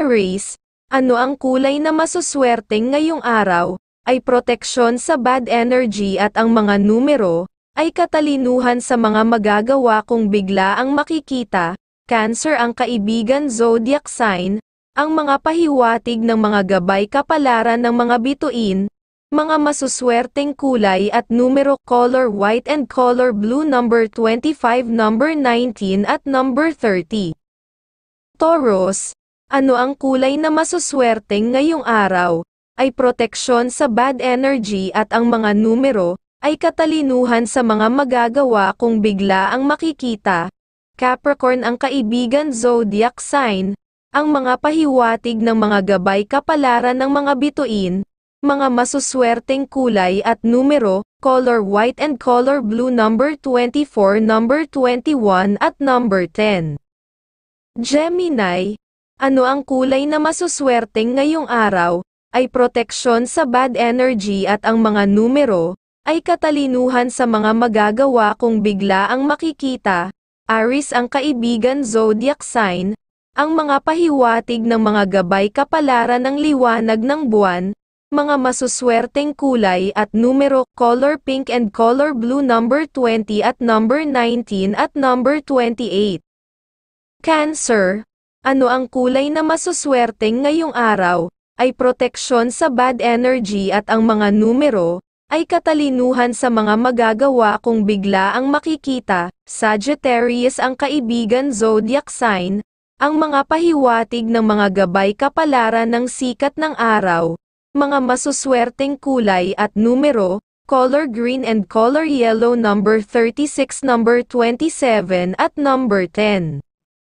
Aries, ano ang kulay na masuswerteng ngayong araw? Ay proteksyon sa bad energy at ang mga numero, ay katalinuhan sa mga magagawa kung bigla ang makikita. Cancer ang kaibigan zodiac sign, ang mga pahiwatig ng mga gabay kapalaran ng mga bituin, mga masuswerteng kulay at numero color white and color blue number 25, number 19 at number 30. Taurus, ano ang kulay na masuswerteng ngayong araw? Ay proteksyon sa bad energy at ang mga numero, ay katalinuhan sa mga magagawa kung bigla ang makikita. Capricorn ang kaibigan zodiac sign, ang mga pahiwatig ng mga gabay kapalaran ng mga bituin, mga masuswerteng kulay at numero, color white and color blue number 24, number 21 at number 10. Gemini, ano ang kulay na masuswerteng ngayong araw? Ay proteksyon sa bad energy at ang mga numero, ay katalinuhan sa mga magagawa kung bigla ang makikita. Aries ang kaibigan zodiac sign, ang mga pahiwatig ng mga gabay kapalaran ng liwanag ng buwan, mga masuswerteng kulay at numero, color pink and color blue number 20 at number 19 at number 28. Cancer, ano ang kulay na masuswerteng ngayong araw? Ay proteksyon sa bad energy at ang mga numero, ay katalinuhan sa mga magagawa kung bigla ang makikita. Sagittarius ang kaibigan zodiac sign, ang mga pahiwatig ng mga gabay kapalaran ng sikat ng araw, mga masuswerteng kulay at numero, color green and color yellow number 36, number 27 at number 10.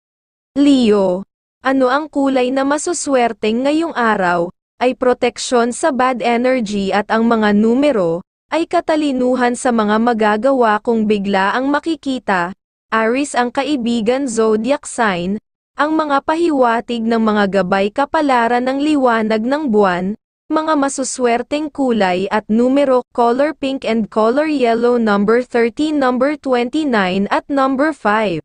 Leo, ano ang kulay na masuswerteng ngayong araw? Ay proteksyon sa bad energy at ang mga numero, ay katalinuhan sa mga magagawa kung bigla ang makikita. Aries ang kaibigan zodiac sign, ang mga pahiwatig ng mga gabay kapalaran ng liwanag ng buwan, mga masuswerteng kulay at numero, color pink and color yellow number 13, number 29 at number 5.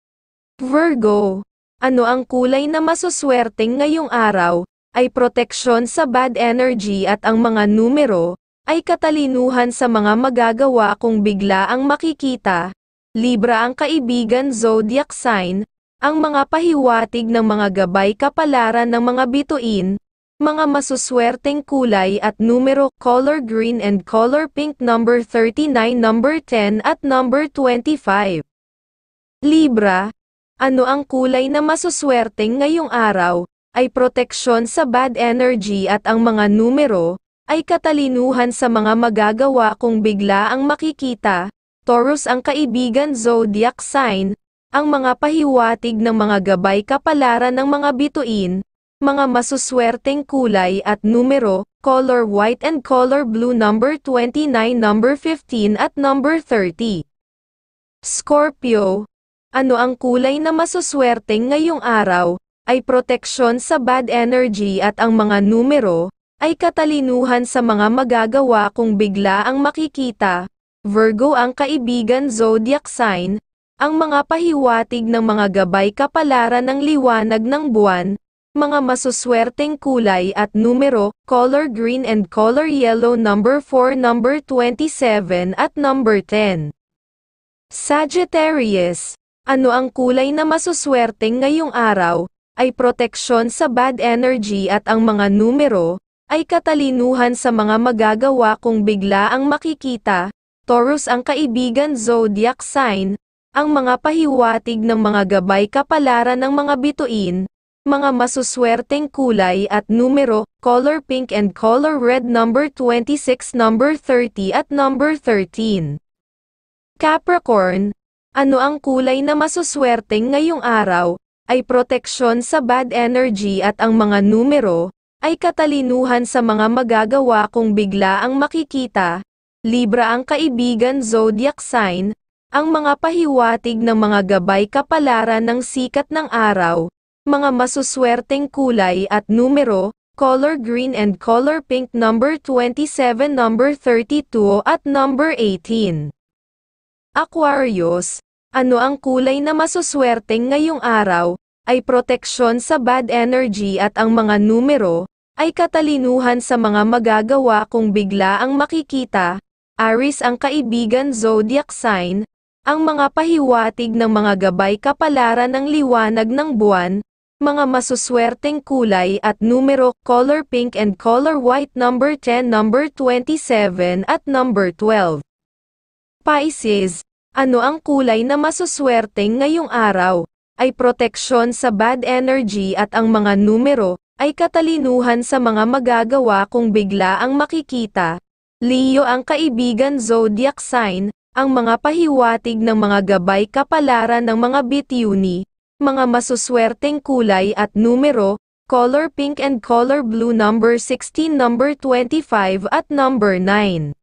Virgo, ano ang kulay na masuswerteng ngayong araw? Ay proteksyon sa bad energy at ang mga numero, ay katalinuhan sa mga magagawa kung bigla ang makikita. Libra ang kaibigan zodiac sign, ang mga pahiwatig ng mga gabay kapalaran ng mga bituin, mga masuswerteng kulay at numero, color green and color pink number 39, number 10 at number 25. Libra, ano ang kulay na masuswerteng ngayong araw? Ay proteksyon sa bad energy at ang mga numero, ay katalinuhan sa mga magagawa kung bigla ang makikita. Taurus ang kaibigan zodiac sign, ang mga pahiwatig ng mga gabay kapalaran ng mga bituin, mga masuswerteng kulay at numero, color white and color blue number 29, number 15 at number 30. Scorpio, ano ang kulay na masuswerteng ngayong araw? Ay proteksyon sa bad energy at ang mga numero, ay katalinuhan sa mga magagawa kung bigla ang makikita. Virgo ang kaibigan zodiac sign, ang mga pahiwatig ng mga gabay kapalaran ng liwanag ng buwan, mga masuswerteng kulay at numero, color green and color yellow number 4, number 27 at number 10. Sagittarius, ano ang kulay na masuswerteng ngayong araw? Ay proteksyon sa bad energy at ang mga numero, ay katalinuhan sa mga magagawa kung bigla ang makikita. Taurus ang kaibigan zodiac sign, ang mga pahiwatig ng mga gabay kapalaran ng mga bituin, mga masuswerteng kulay at numero, color pink and color red number 26, number 30 at number 13. Capricorn, ano ang kulay na masuswerteng ngayong araw? Ay proteksyon sa bad energy at ang mga numero, ay katalinuhan sa mga magagawa kung bigla ang makikita. Libra ang kaibigan zodiac sign, ang mga pahiwatig ng mga gabay kapalaran ng sikat ng araw, mga masuswerteng kulay at numero, color green and color pink number 27, number 32 at number 18. Aquarius, ano ang kulay na masuswerteng ngayong araw? ay proteksyon sa bad energy at ang mga numero, ay katalinuhan sa mga magagawa kung bigla ang makikita. Aries ang kaibigan zodiac sign, ang mga pahiwatig ng mga gabay kapalaran ng liwanag ng buwan, mga masuswerteng kulay at numero, color pink and color white, number 10, number 27 at number 12. Pisces, ano ang kulay na masuswerteng ngayong araw? Ay proteksyon sa bad energy at ang mga numero, ay katalinuhan sa mga magagawa kung bigla ang makikita. Leo ang kaibigan zodiac sign, ang mga pahiwatig ng mga gabay kapalaran ng mga bituini, mga masuswerteng kulay at numero, color pink and color blue, number 16, number 25 at number 9.